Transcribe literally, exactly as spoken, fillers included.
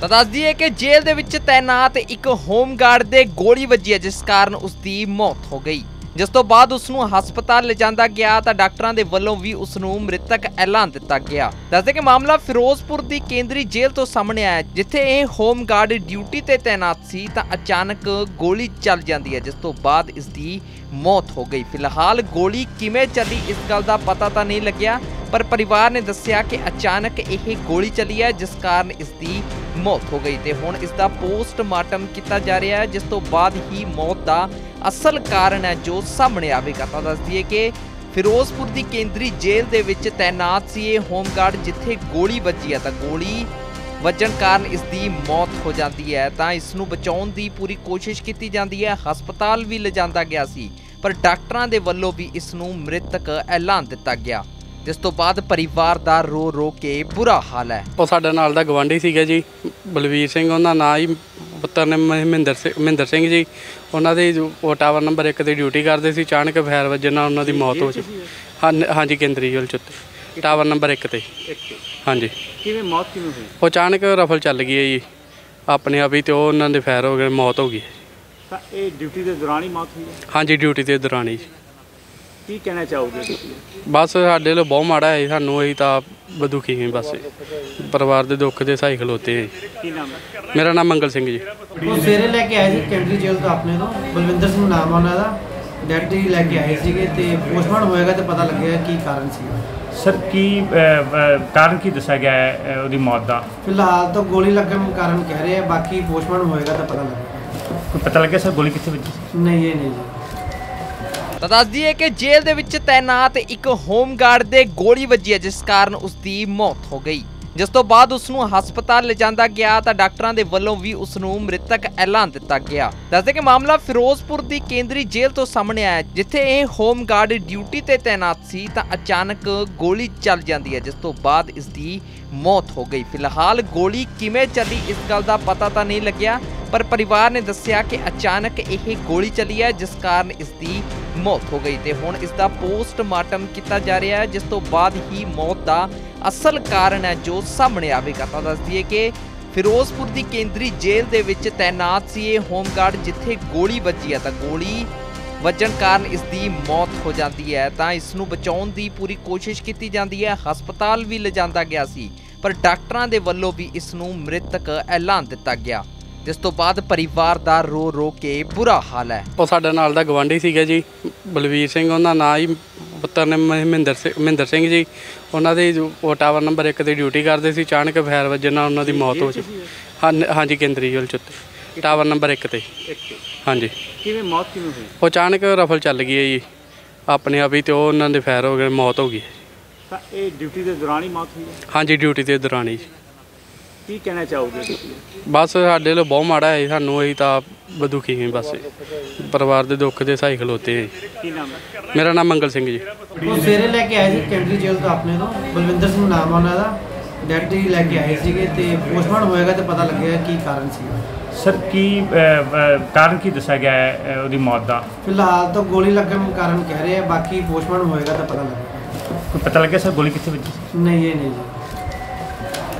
ਤਾਂ ਦੱਸ ਦਈਏ ਕਿ ਜੇਲ੍ਹ ਦੇ ਵਿੱਚ ਤੈਨਾਤ ਇੱਕ ਹੋਮਗਾਰਡ ਦੇ ਗੋਲੀ ਵੱਜੀ ਹੈ, ਜਿਸ ਕਾਰਨ ਉਸ ਦੀ ਮੌਤ ਹੋ ਗਈ। ਜਿਸ ਤੋਂ ਬਾਅਦ ਉਸ ਨੂੰ ਹਸਪਤਾਲ ਲਿਜਾਂਦਾ ਗਿਆ ਤਾਂ ਡਾਕਟਰਾਂ ਦੇ ਵੱਲੋਂ ਵੀ ਉਸ ਨੂੰ ਮ੍ਰਿਤਕ ਐਲਾਨ ਦਿੱਤਾ ਗਿਆ। ਦੱਸਦੇ ਕਿ ਮਾਮਲਾ ਫਿਰੋਜ਼ਪੁਰ ਦੀ ਕੇਂਦਰੀ ਜੇਲ੍ਹ ਤੋਂ ਸਾਹਮਣੇ ਆਇਆ, ਜਿੱਥੇ ਇਹ ਹੋਮਗਾਰਡ ਡਿਊਟੀ ਤੇ ਤੈਨਾਤ ਸੀ ਤਾਂ ਅਚਾਨਕ ਗੋਲੀ ਚੱਲ ਜਾਂਦੀ ਹੈ, ਜਿਸ ਤੋਂ ਬਾਅਦ ਇਸ ਦੀ ਮੌਤ ਹੋ ਗਈ। ਫਿਲਹਾਲ ਗੋਲੀ ਕਿਵੇਂ ਚੱਲੀ ਇਸ ਗੱਲ ਦਾ ਪਤਾ ਤਾਂ ਨਹੀਂ ਲੱਗਿਆ, ਪਰ ਪਰਿਵਾਰ ਨੇ ਦੱਸਿਆ ਕਿ ਅਚਾਨਕ ਇਹ ਗੋਲੀ ਚੱਲੀ ਹੈ, ਜਿਸ ਕਾਰਨ ਇਸ ਦੀ ਮੌਤ ਹੋ ਗਈ ਤੇ ਹੁਣ ਇਸ ਦਾ ਪੋਸਟਮਾਰਟਮ ਕੀਤਾ ਜਾ ਰਿਹਾ ਹੈ, ਜਿਸ ਤੋਂ ਬਾਅਦ ਹੀ ਮੌਤ ਦਾ ਅਸਲ ਕਾਰਨ ਹੈ ਜੋ ਸਾਹਮਣੇ ਆਵੇਗਾ। ਤਾਂ ਦੱਸ ਦਈਏ ਕਿ ਫਿਰੋਜ਼ਪੁਰ ਦੀ ਕੇਂਦਰੀ ਜੇਲ੍ਹ ਦੇ ਵਿੱਚ ਤੈਨਾਤ ਸੀ ਇਹ ਹੋਮਗਾਰਡ, ਜਿੱਥੇ ਗੋਲੀ ਵੱਜੀ ਹੈ ਤਾਂ ਗੋਲੀ ਵੱਜਣ ਕਾਰਨ ਇਸ ਦੀ ਮੌਤ ਹੋ ਜਾਂਦੀ ਹੈ। ਤਾਂ ਇਸ ਨੂੰ ਬਚਾਉਣ ਦੀ ਪੂਰੀ ਕੋਸ਼ਿਸ਼ ਕੀਤੀ ਜਾਂਦੀ ਹੈ, ਹਸਪਤਾਲ ਵੀ ਲਿਜਾਂਦਾ ਗਿਆ ਸੀ, ਪਰ ਡਾਕਟਰਾਂ ਦੇ ਵੱਲੋਂ ਵੀ ਇਸ ਨੂੰ ਮ੍ਰਿਤਕ ਐਲਾਨ ਦਿੱਤਾ ਗਿਆ, ਜਿਸ ਤੋਂ ਬਾਅਦ ਪਰਿਵਾਰ ਦਾ ਰੋ ਰੋ ਕੇ ਬੁਰਾ ਹਾਲ ਹੈ। ਉਹ ਸਾਡੇ ਨਾਲ ਦਾ ਗਵਾਂਢੀ ਸੀਗਾ ਜੀ, ਬਲਵੀਰ ਸਿੰਘ ਉਹਨਾਂ ਨਾਂ ਹੀ, ਪੁੱਤਰ ਨੇ ਮਹਿੰਦਰ ਸਿੰਘ ਮਹਿੰਦਰ ਸਿੰਘ ਜੀ। ਉਹਨਾਂ ਦੇ ਉਹ ਟਾਵਰ ਨੰਬਰ ਇੱਕ ਤੇ ਡਿਊਟੀ ਕਰਦੇ ਸੀ, ਅਚਾਨਕ ਫਾਇਰ ਵੱਜਣ ਨਾਲ ਉਹਨਾਂ ਦੀ ਮੌਤ ਹੋ ਚੁੱਕੀ। ਹਾਂ ਹਾਂਜੀ, ਕੇਂਦਰੀ ਜੇਲ੍ਹ 'ਚ ਟਾਵਰ ਨੰਬਰ ਇੱਕ ਤੇ। ਹਾਂਜੀ। ਕਿਵੇਂ ਮੌਤ ਕਿਵੇਂ ਹੋਈ? ਉਹ ਅਚਾਨਕ ਰਫਲ ਚੱਲ ਗਈ ਹੈ ਜੀ ਆਪਣੇ ਆਪ ਹੀ, ਤੇ ਉਹ ਉਹਨਾਂ ਦੇ ਫਾਇਰ ਹੋ ਗਏ, ਮੌਤ ਹੋ ਗਈ। ਤਾਂ ਇਹ ਡਿਊਟੀ ਦੇ ਦੌਰਾਨ ਹੀ ਮੌਤ ਹੋਈ ਹੈ? ਹਾਂਜੀ, ਡਿਊਟੀ ਦੇ ਦੌਰਾਨ ਹੀ। ਕੀ ਕਹਿਣਾ ਚਾਹੋਗੇ? ਬਸ ਸਾਡੇ ਲਈ ਬਹੁਤ ਮਾੜਾ ਹੈ, ਸਾਨੂੰ ਅਸੀਂ ਤਾਂ ਦੁਖੀ ਹਾਂ, ਬਸ ਪਰਿਵਾਰ ਦੇ ਦੁੱਖ ਦੇ ਸਹਾਈ ਖਲੋਤੇ ਹਾਂ। ਕੀ ਨਾਮ ਹੈ? ਮੇਰਾ ਨਾਮ ਮੰਗਲ ਸਿੰਘ ਜੀ। ਉਹ ਸਵੇਰੇ ਲੈ ਕੇ ਆਏ ਸੀ ਕੇਂਦਰੀ ਜੇਲ੍ਹ ਤੋਂ, ਆਪਣੇ ਤੋਂ ਬਲਵਿੰਦਰ ਸਿੰਘ ਨਾਮ ਉਹਨਾਂ ਦਾ, ਡੈਡ ਹੀ ਲੈ ਕੇ ਆਏ ਸੀਗੇ ਤੇ ਪੋਸਟਮਾਰਟਮ ਹੋਏਗਾ ਤੇ ਪਤਾ ਲੱਗੇਗਾ ਕੀ ਕਾਰਨ ਸੀ। ਸਰ ਕੀ ਕਾਰਨ ਕੀ ਦੱਸਿਆ ਗਿਆ ਹੈ ਉਹਦੀ ਮੌਤ ਦਾ? ਫਿਲਹਾਲ ਤਾਂ ਗੋਲੀ ਲੱਗਣ ਕਾਰਨ ਕਹਿ ਰਹੇ ਆ, ਬਾਕੀ ਪੋਸਟਮਾਰਟਮ ਹੋਏਗਾ ਤਾਂ ਪਤਾ ਲੱਗੇਗਾ। ਕੋਈ ਪਤਾ ਲੱਗਿਆ ਸਰ ਗੋਲੀ ਕਿੱਥੇ ਵੱਜੀ ਸੀ? ਨਹੀਂ, ਇਹ ਨਹੀਂ ਜੀ। ਤਾਂ ਦੱਸ ਦਈਏ ਕਿ ਜੇਲ੍ਹ ਦੇ ਵਿੱਚ ਤੈਨਾਤ ਇੱਕ ਹੋਮਗਾਰਡ ਦੇ ਗੋਲੀ ਵੱਜੀ ਹੈ, ਜਿਸ ਕਾਰਨ ਉਸ ਦੀ ਮੌਤ ਹੋ ਗਈ। ਜਿਸ ਤੋਂ ਬਾਅਦ ਉਸ ਨੂੰ ਹਸਪਤਾਲ ਲਿਜਾਂਦਾ ਗਿਆ ਤਾਂ ਡਾਕਟਰਾਂ ਦੇ ਵੱਲੋਂ ਵੀ ਉਸ ਨੂੰ ਮ੍ਰਿਤਕ ਐਲਾਨ ਦਿੱਤਾ ਗਿਆ। ਦੱਸਦੇ ਕਿ ਮਾਮਲਾ ਫਿਰੋਜ਼ਪੁਰ ਦੀ ਕੇਂਦਰੀ ਜੇਲ੍ਹ ਤੋਂ ਸਾਹਮਣੇ ਆਇਆ, ਜਿੱਥੇ ਇਹ ਹੋਮਗਾਰਡ ਡਿਊਟੀ ਤੇ ਤੈਨਾਤ ਸੀ ਤਾਂ ਅਚਾਨਕ ਗੋਲੀ ਚੱਲ ਜਾਂਦੀ ਹੈ, ਜਿਸ ਤੋਂ ਬਾਅਦ ਇਸ ਦੀ ਮੌਤ ਹੋ ਗਈ। ਫਿਲਹਾਲ ਗੋਲੀ ਕਿਵੇਂ ਚੱਲੀ ਇਸ ਗੱਲ ਦਾ ਪਤਾ ਤਾਂ ਨਹੀਂ ਲੱਗਿਆ, ਪਰ ਪਰਿਵਾਰ ਨੇ ਦੱਸਿਆ ਕਿ ਅਚਾਨਕ ਇਹ ਗੋਲੀ ਚੱਲੀ ਹੈ, ਜਿਸ ਕਾਰਨ ਇਸ ਦੀ ਮੌਤ ਹੋ ਗਈ ਤੇ ਹੁਣ ਇਸ ਦਾ ਪੋਸਟਮਾਰਟਮ ਕੀਤਾ ਜਾ ਰਿਹਾ ਹੈ, ਜਿਸ ਤੋਂ ਬਾਅਦ ਹੀ ਮੌਤ ਦਾ ਅਸਲ ਕਾਰਨ ਹੈ ਜੋ ਸਾਹਮਣੇ ਆਵੇਗਾ। ਤਾਂ ਦੱਸ ਦਈਏ ਕਿ ਫਿਰੋਜ਼ਪੁਰ ਦੀ ਕੇਂਦਰੀ ਜੇਲ੍ਹ ਦੇ ਵਿੱਚ ਤੈਨਾਤ ਸੀ ਇਹ ਹੋਮਗਾਰਡ, ਜਿੱਥੇ ਗੋਲੀ ਵੱਜੀ ਹੈ ਤਾਂ ਗੋਲੀ ਵੱਜਣ ਕਾਰਨ ਇਸ ਦੀ ਮੌਤ ਹੋ ਜਾਂਦੀ ਹੈ। ਤਾਂ ਇਸ ਨੂੰ ਬਚਾਉਣ ਦੀ ਪੂਰੀ ਕੋਸ਼ਿਸ਼ ਕੀਤੀ ਜਾਂਦੀ ਹੈ, ਹਸਪਤਾਲ ਵੀ ਲਿਜਾਂਦਾ ਗਿਆ ਸੀ, ਪਰ ਡਾਕਟਰਾਂ ਦੇ ਵੱਲੋਂ ਵੀ ਇਸ ਨੂੰ ਮ੍ਰਿਤਕ ਐਲਾਨ ਦਿੱਤਾ ਗਿਆ, ਜਿਸ ਤੋਂ ਬਾਅਦ ਪਰਿਵਾਰ ਦਾ ਰੋ ਰੋ ਕੇ ਬੁਰਾ ਹਾਲ ਹੈ। ਉਹ ਸਾਡੇ ਨਾਲ ਦਾ ਗਵਾਂਢੀ ਸੀਗਾ ਜੀ, ਬਲਵੀਰ ਸਿੰਘ ਉਹਨਾਂ ਨਾਂ ਹੀ, ਪੁੱਤਰ ਨੇ ਮਹਿੰਦਰ ਸਿੰਘ ਮਹਿੰਦਰ ਸਿੰਘ ਜੀ। ਉਹਨਾਂ ਦੇ ਉਹ ਟਾਵਰ ਨੰਬਰ ਇੱਕ ਤੇ ਡਿਊਟੀ ਕਰਦੇ ਸੀ, ਅਚਾਨਕ ਫਾਇਰ ਵੱਜਣ ਨਾਲ ਉਹਨਾਂ ਦੀ ਮੌਤ ਹੋ ਚੁੱਕੀ। ਹਾਂ ਹਾਂਜੀ, ਕੇਂਦਰੀ ਜੇਲ੍ਹ 'ਚ ਟਾਵਰ ਨੰਬਰ ਇੱਕ ਤੇ। ਹਾਂਜੀ। ਕਿਵੇਂ ਮੌਤ ਕਿਵੇਂ ਹੋਈ? ਉਹ ਅਚਾਨਕ ਰਫਲ ਚੱਲ ਗਈ ਹੈ ਜੀ ਆਪਣੇ ਆਪ ਹੀ, ਤੇ ਉਹ ਉਹਨਾਂ ਦੇ ਫਾਇਰ ਹੋ ਗਏ, ਮੌਤ ਹੋ ਗਈ। ਤਾਂ ਇਹ ਡਿਊਟੀ ਦੇ ਦੌਰਾਨ ਹੀ ਮੌਤ ਹੋਈ ਹੈ? ਹਾਂਜੀ, ਡਿਊਟੀ ਦੇ ਦੌਰਾਨ ਹੀ। ਕੀ ਕਹਿਣਾ ਚਾਹੋਗੇ? ਬਸ ਸਾਡੇ ਲਈ ਬਹੁਤ ਮਾੜਾ ਹੈ, ਸਾਨੂੰ ਅਸੀਂ ਤਾਂ ਦੁਖੀ ਹਾਂ, ਬਸ ਪਰਿਵਾਰ ਦੇ ਦੁੱਖ ਦੇ ਸਹਾਈ ਖਲੋਤੇ ਹਾਂ। ਕੀ ਨਾਮ ਹੈ? ਮੇਰਾ ਨਾਮ ਮੰਗਲ ਸਿੰਘ ਜੀ। ਉਹ ਸਵੇਰੇ ਲੈ ਕੇ ਆਏ ਸੀ ਕੇਂਦਰੀ ਜੇਲ੍ਹ ਤੋਂ, ਆਪਣੇ ਤੋਂ ਬਲਵਿੰਦਰ ਸਿੰਘ ਨਾਮ ਉਹਨਾਂ ਦਾ, ਡੈਡ ਹੀ ਲੈ ਕੇ ਆਏ ਸੀਗੇ ਤੇ ਪੋਸਟਮਾਰਟਮ ਹੋਏਗਾ ਤੇ ਪਤਾ ਲੱਗੇਗਾ ਕੀ ਕਾਰਨ ਸੀ। ਸਰ ਕੀ ਕਾਰਨ ਕੀ ਦੱਸਿਆ ਗਿਆ ਹੈ ਉਹਦੀ ਮੌਤ ਦਾ? ਫਿਲਹਾਲ ਤਾਂ ਗੋਲੀ ਲੱਗਣ ਕਾਰਨ ਕਹਿ ਰਹੇ ਆ, ਬਾਕੀ ਪੋਸਟਮਾਰਟਮ ਹੋਏਗਾ ਤਾਂ ਪਤਾ ਲੱਗੇਗਾ। ਕੋਈ ਪਤਾ ਲੱਗਿਆ ਸਰ ਗੋਲੀ ਕਿੱਥੇ ਵੱਜੀ ਸੀ? ਨਹੀਂ, ਇਹ ਨਹੀਂ ਜੀ।